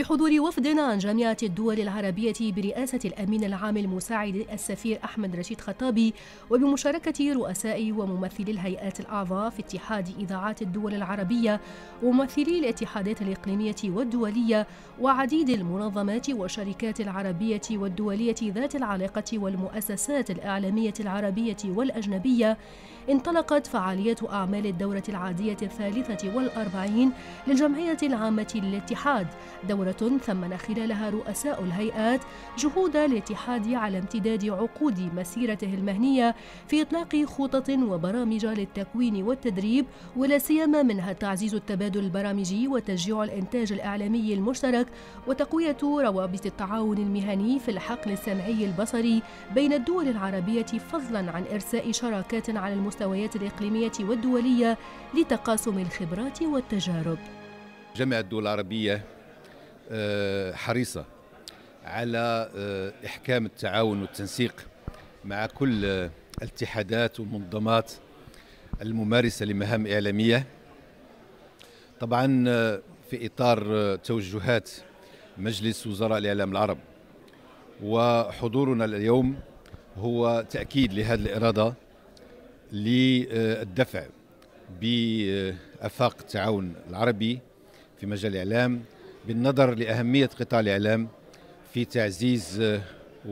بحضور وفد عن جامعة الدول العربية برئاسة الأمين العام المساعد السفير أحمد رشيد خطابي، وبمشاركة رؤساء وممثلي الهيئات الأعضاء في اتحاد إذاعات الدول العربية وممثلي الاتحادات الإقليمية والدولية وعديد المنظمات والشركات العربية والدولية ذات العلاقة والمؤسسات الإعلامية العربية والأجنبية، انطلقت فعالية أعمال الدورة العادية 43 للجمعية العامة للاتحاد، دورة ثمن خلالها رؤساء الهيئات جهود الاتحاد على امتداد عقود مسيرته المهنية في إطلاق خطط وبرامج للتكوين والتدريب، ولا سيما منها تعزيز التبادل البرامجي وتشجيع الإنتاج الإعلامي المشترك وتقوية روابط التعاون المهني في الحقل السمعي البصري بين الدول العربية، فضلا عن إرساء شراكات على المستويات الإقليمية والدولية لتقاسم الخبرات والتجارب. جامعة الدول العربية حريصة على إحكام التعاون والتنسيق مع كل الاتحادات والمنظمات الممارسة لمهام إعلامية، طبعا في إطار توجهات مجلس وزراء الإعلام العرب. وحضورنا اليوم هو تأكيد لهذه الإرادة للدفع بآفاق التعاون العربي في مجال الإعلام، بالنظر لأهمية قطاع الإعلام في تعزيز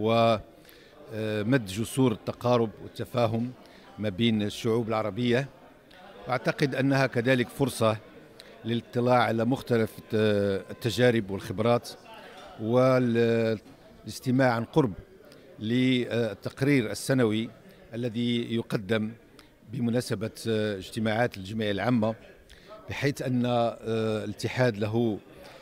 ومد جسور التقارب والتفاهم ما بين الشعوب العربية. وأعتقد أنها كذلك فرصة للاطلاع على مختلف التجارب والخبرات والاستماع عن قرب للتقرير السنوي الذي يقدم بمناسبة اجتماعات الجمعية العامة، بحيث أن الاتحاد له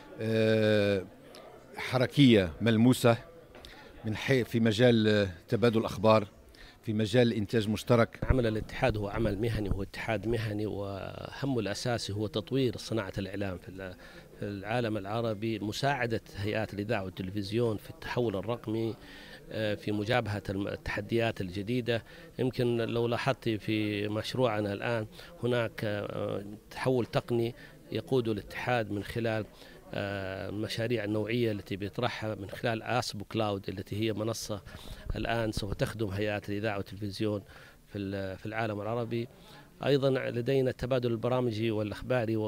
حركية ملموسة من في مجال تبادل الأخبار، في مجال إنتاج مشترك. عمل الاتحاد هو عمل مهني، هو اتحاد مهني، وهمه الأساسي هو تطوير صناعة الإعلام في العالم العربي، مساعدة هيئات الإذاعة والتلفزيون في التحول الرقمي، في مجابهة التحديات الجديدة. يمكن لو لاحظت في مشروعنا الآن هناك تحول تقني يقوده الاتحاد من خلال المشاريع النوعية التي بيطرحها من خلال آسبو كلاود، التي هي منصة الآن سوف تخدم هيئات الإذاعة والتلفزيون في العالم العربي. أيضا لدينا التبادل البرامجي والإخباري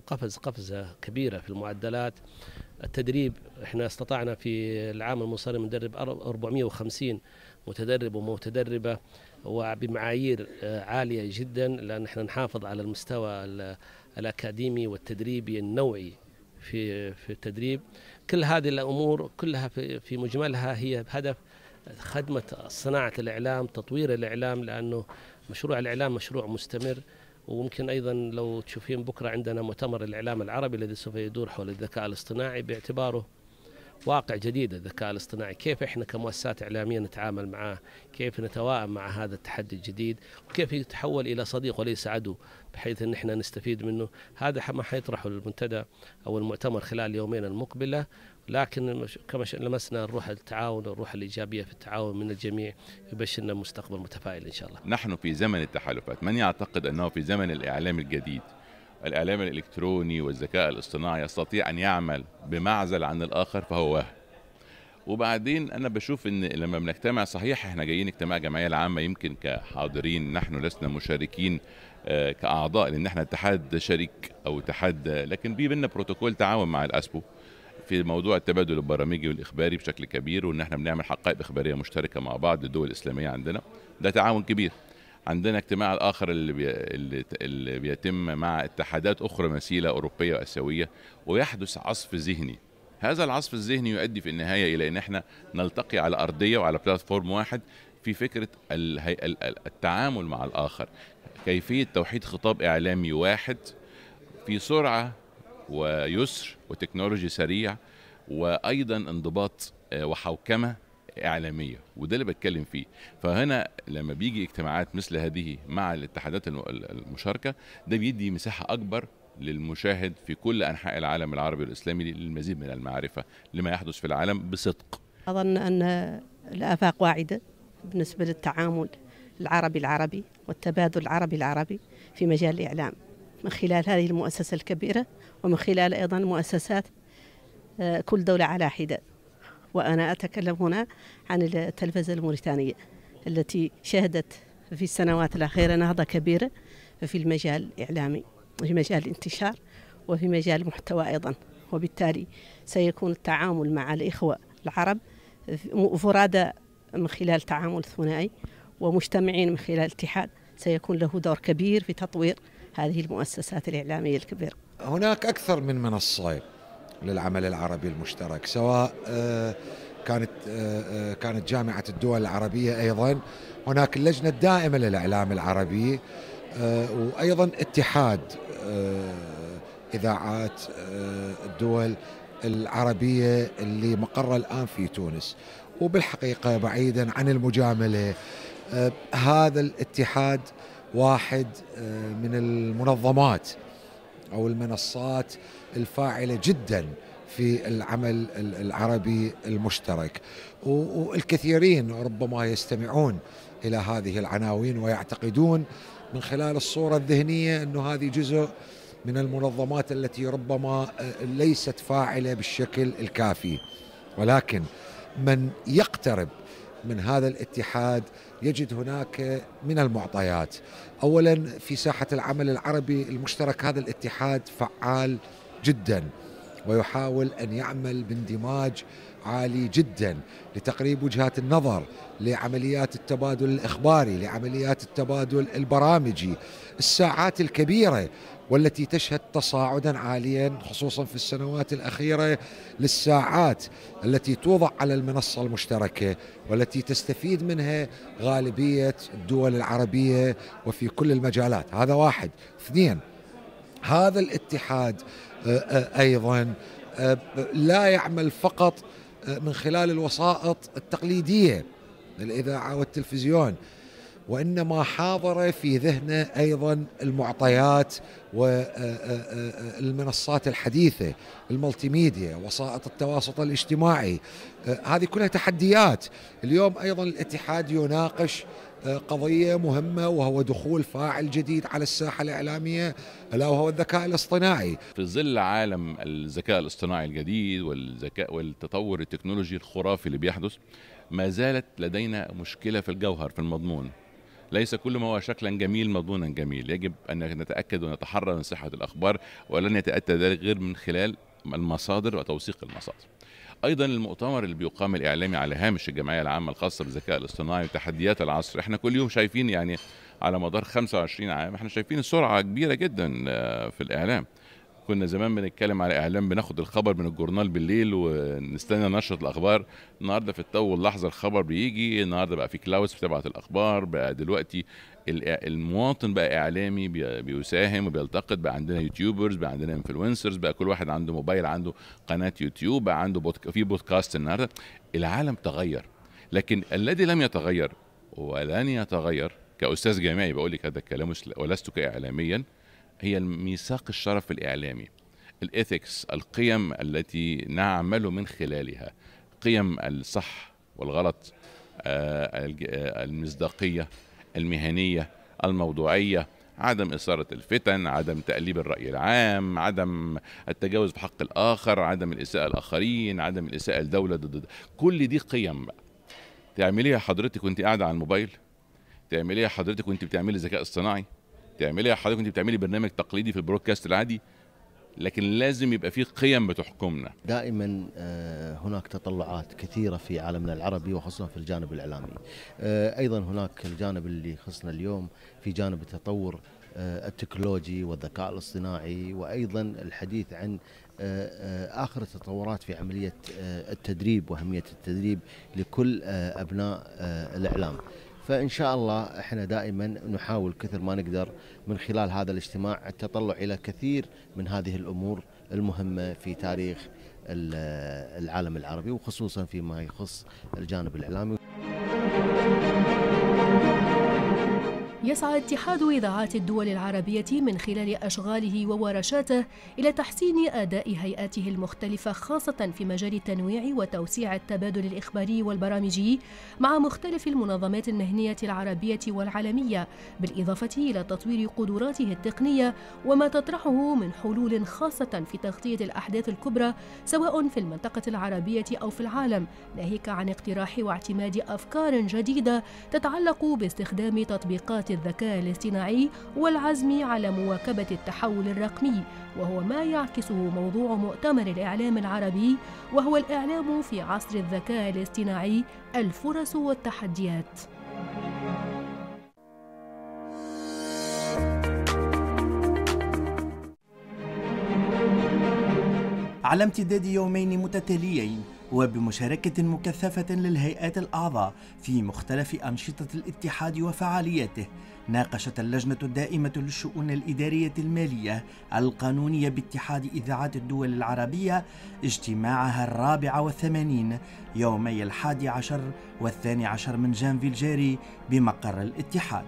وقفزة كبيرة في المعدلات. التدريب احنا استطعنا في العام المنصرم ندرب 450 متدرب ومتدربة وبمعايير عالية جدا، لأن احنا نحافظ على المستوى الأكاديمي والتدريبي النوعي في التدريب. كل هذه الأمور كلها في مجملها هي بهدف خدمة صناعة الإعلام، تطوير الإعلام، لأنه مشروع الإعلام مشروع مستمر. وممكن أيضا لو تشوفين بكرة عندنا مؤتمر الإعلام العربي الذي سوف يدور حول الذكاء الاصطناعي، باعتباره واقع جديد الذكاء الاصطناعي، كيف إحنا كمؤسسات إعلامية نتعامل معه، كيف نتواءم مع هذا التحدي الجديد، وكيف يتحول إلى صديق وليس عدو، بحيث أن إحنا نستفيد منه. هذا ما حيطرحه المنتدى أو المؤتمر خلال اليومين المقبلة، لكن كما لمسنا الروح التعاون والروح الإيجابية في التعاون من الجميع يبشرنا مستقبل متفائل إن شاء الله. نحن في زمن التحالفات، من يعتقد أنه في زمن الإعلام الجديد، الإعلام الإلكتروني والذكاء الاصطناعي يستطيع أن يعمل بمعزل عن الآخر فهو واهم. وبعدين أنا بشوف إن لما بنجتمع، صحيح إحنا جايين اجتماع جمعية العامة يمكن كحاضرين، نحن لسنا مشاركين كأعضاء لأن احنا اتحاد شريك أو اتحاد، لكن بينا بروتوكول تعاون مع الأسبو في موضوع التبادل البرامجي والإخباري بشكل كبير، وإن احنا بنعمل حقائب إخبارية مشتركة مع بعض الدول الإسلامية. عندنا ده تعاون كبير. عندنا اجتماع الآخر اللي بيتم مع اتحادات أخرى مثيلة أوروبية وآسيوية، ويحدث عصف ذهني. هذا العصف الذهني يؤدي في النهاية إلى أن احنا نلتقي على أرضية وعلى بلاتفورم واحد في فكرة التعامل مع الآخر، كيفية توحيد خطاب إعلامي واحد في سرعة ويسر وتكنولوجي سريع، وأيضا انضباط وحوكمة إعلامية، وده اللي بتكلم فيه. فهنا لما بيجي اجتماعات مثل هذه مع الاتحادات المشاركة، ده بيدي مساحة أكبر للمشاهد في كل أنحاء العالم العربي والإسلامي للمزيد من المعرفة لما يحدث في العالم بصدق. أظن أن الآفاق واعدة بالنسبة للتعامل العربي والتبادل العربي في مجال الإعلام، من خلال هذه المؤسسة الكبيرة ومن خلال أيضا المؤسسات كل دولة على حدة. وأنا أتكلم هنا عن التلفزة الموريتانية التي شهدت في السنوات الأخيرة نهضة كبيرة في المجال الإعلامي، في مجال الانتشار وفي مجال المحتوى أيضا. وبالتالي سيكون التعامل مع الإخوة العرب فرادى من خلال تعامل ثنائي ومجتمعين من خلال الاتحاد، سيكون له دور كبير في تطوير هذه المؤسسات الإعلامية الكبيرة. هناك أكثر من منصة للعمل العربي المشترك، سواء كانت جامعة الدول العربية، أيضا هناك اللجنة الدائمة للإعلام العربي، وأيضا اتحاد إذاعات الدول العربية اللي مقره الآن في تونس. وبالحقيقة بعيدا عن المجاملة، هذا الاتحاد واحد من المنظمات أو المنصات الفاعلة جدا في العمل العربي المشترك، والكثيرين ربما يستمعون إلى هذه العناوين ويعتقدون من خلال الصورة الذهنية أنه هذه جزء من المنظمات التي ربما ليست فاعلة بالشكل الكافي. ولكن من يقترب من هذا الاتحاد يجد هناك من المعطيات. أولا، في ساحة العمل العربي المشترك هذا الاتحاد فعال جدا، ويحاول أن يعمل باندماج عالي جدا لتقريب وجهات النظر، لعمليات التبادل الإخباري، لعمليات التبادل البرامجي. الساعات الكبيرة والتي تشهد تصاعدا عاليا خصوصا في السنوات الأخيرة للساعات التي توضع على المنصة المشتركة والتي تستفيد منها غالبية الدول العربية وفي كل المجالات. هذا واحد. اثنين، هذا الاتحاد أيضا لا يعمل فقط من خلال الوسائط التقليدية الإذاعة والتلفزيون، وإنما حاضر في ذهنه أيضا المعطيات والمنصات الحديثة، الملتي ميديا، وسائط التواصل الاجتماعي. هذه كلها تحديات. اليوم أيضا الاتحاد يناقش قضية مهمة، وهو دخول فاعل جديد على الساحة الإعلامية، ألا وهو الذكاء الاصطناعي. في ظل عالم الذكاء الاصطناعي الجديد والتطور التكنولوجي الخرافي اللي بيحدث، ما زالت لدينا مشكلة في الجوهر، في المضمون. ليس كل ما هو شكلا جميل مضمونا جميل. يجب أن نتأكد ونتحرى من صحة الأخبار، ولن يتأتى ذلك غير من خلال المصادر وتوثيق المصادر. أيضا المؤتمر اللي بيقام الإعلامي على هامش الجمعية العامة الخاصة بالذكاء الاصطناعي وتحديات العصر، احنا كل يوم شايفين، يعني على مدار 25 عام احنا شايفين السرعة كبيرة جدا في الإعلام. كنا زمان بنتكلم على إعلام، بناخد الخبر من الجورنال بالليل ونستنى نشرة الأخبار. النهارده في التو واللحظة الخبر بيجي. النهارده بقى في كلاودز بتبعت الأخبار. بقى دلوقتي المواطن بقى إعلامي بيساهم وبيلتقط. بقى عندنا يوتيوبرز، بقى عندنا انفلونسرز، بقى كل واحد عنده موبايل، عنده قناة يوتيوب، بقى عنده في بودكاست. النهارده العالم تغير، لكن الذي لم يتغير ولن يتغير، كأستاذ جامعي بقول لك هذا الكلام ولست كإعلاميا، هي الميثاق الشرف الإعلامي، الإثكس، القيم التي نعمل من خلالها، قيم الصح والغلط، المصداقية، المهنية، الموضوعية، عدم إثارة الفتن، عدم تقليب الرأي العام، عدم التجاوز بحق الآخر، عدم الإساءة الآخرين، عدم الإساءة الدولة ضد. كل دي قيم بقى تعمليها حضرتك وانت قاعدة على الموبايل، تعمليها حضرتك وانت بتعملي ذكاء اصطناعي، تعمليها حضرتك وانت بتعملي برنامج تقليدي في البرودكاست العادي، لكن لازم يبقى فيه قيم بتحكمنا. دائما هناك تطلعات كثيرة في عالمنا العربي وخصوصا في الجانب الإعلامي. أيضا هناك الجانب اللي خصنا اليوم في جانب التطور التكنولوجي والذكاء الاصطناعي، وأيضا الحديث عن آخر التطورات في عملية التدريب وأهمية التدريب لكل أبناء الإعلام. فإن شاء الله إحنا دائما نحاول كثر ما نقدر من خلال هذا الاجتماع التطلع إلى كثير من هذه الأمور المهمة في تاريخ العالم العربي، وخصوصا فيما يخص الجانب الإعلامي. يسعى اتحاد إذاعات الدول العربية من خلال أشغاله وورشاته إلى تحسين أداء هيئاته المختلفة، خاصة في مجال التنويع وتوسيع التبادل الإخباري والبرامجي مع مختلف المنظمات المهنية العربية والعالمية، بالإضافة إلى تطوير قدراته التقنية وما تطرحه من حلول خاصة في تغطية الأحداث الكبرى سواء في المنطقة العربية أو في العالم، ناهيك عن اقتراح واعتماد أفكار جديدة تتعلق باستخدام تطبيقات الذكاء الاصطناعي والعزم على مواكبة التحول الرقمي، وهو ما يعكسه موضوع مؤتمر الإعلام العربي، وهو الإعلام في عصر الذكاء الاصطناعي، الفرص والتحديات. على امتداد يومين متتاليين وبمشاركة مكثفة للهيئات الأعضاء في مختلف أنشطة الاتحاد وفعالياته، ناقشت اللجنة الدائمة للشؤون الإدارية المالية القانونية باتحاد إذاعات الدول العربية اجتماعها 84 يومي 11 و12 من جانفي الجاري بمقر الاتحاد.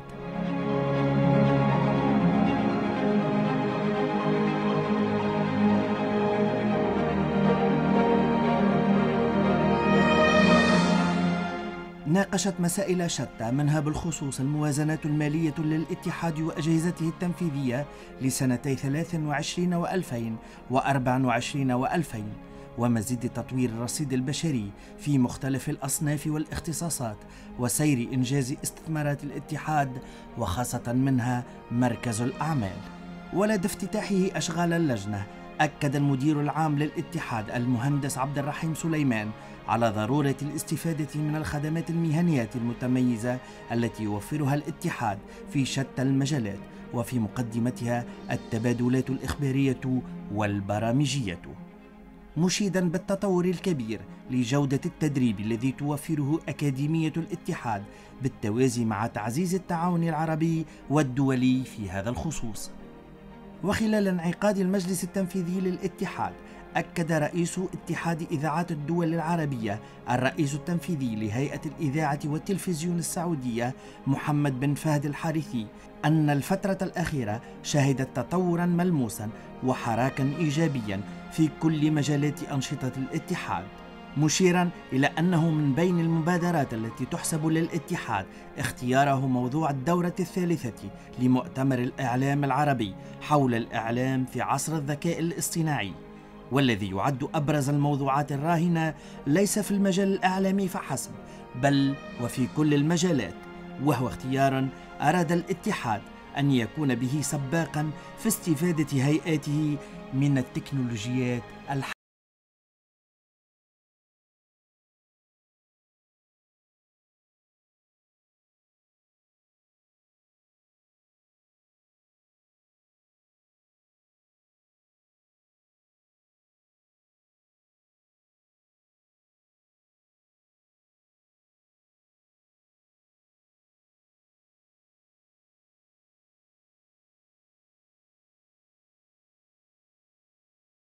ناقشت مسائل شتى، منها بالخصوص الموازنات المالية للاتحاد وأجهزته التنفيذية لسنتي 23 و2000 و24 و2000، ومزيد تطوير الرصيد البشري في مختلف الأصناف والاختصاصات، وسير إنجاز استثمارات الاتحاد وخاصة منها مركز الأعمال. ولدى افتتاحه أشغال اللجنة، أكد المدير العام للاتحاد المهندس عبد الرحيم سليمان على ضرورة الاستفادة من الخدمات المهنية المتميزة التي يوفرها الاتحاد في شتى المجالات، وفي مقدمتها التبادلات الإخبارية والبرامجية، مشيدا بالتطور الكبير لجودة التدريب الذي توفره أكاديمية الاتحاد بالتوازي مع تعزيز التعاون العربي والدولي في هذا الخصوص. وخلال انعقاد المجلس التنفيذي للاتحاد، أكد رئيس اتحاد إذاعات الدول العربية الرئيس التنفيذي لهيئة الإذاعة والتلفزيون السعودية محمد بن فهد الحارثي أن الفترة الأخيرة شهدت تطورا ملموسا وحراكا إيجابيا في كل مجالات أنشطة الاتحاد، مشيرا إلى أنه من بين المبادرات التي تحسب للاتحاد اختياره موضوع الدورة الثالثة لمؤتمر الإعلام العربي حول الإعلام في عصر الذكاء الاصطناعي، والذي يعد أبرز الموضوعات الراهنة ليس في المجال الإعلامي فحسب بل وفي كل المجالات، وهو اختيار أراد الاتحاد أن يكون به سباقا في استفادة هيئاته من التكنولوجيات الحديثة.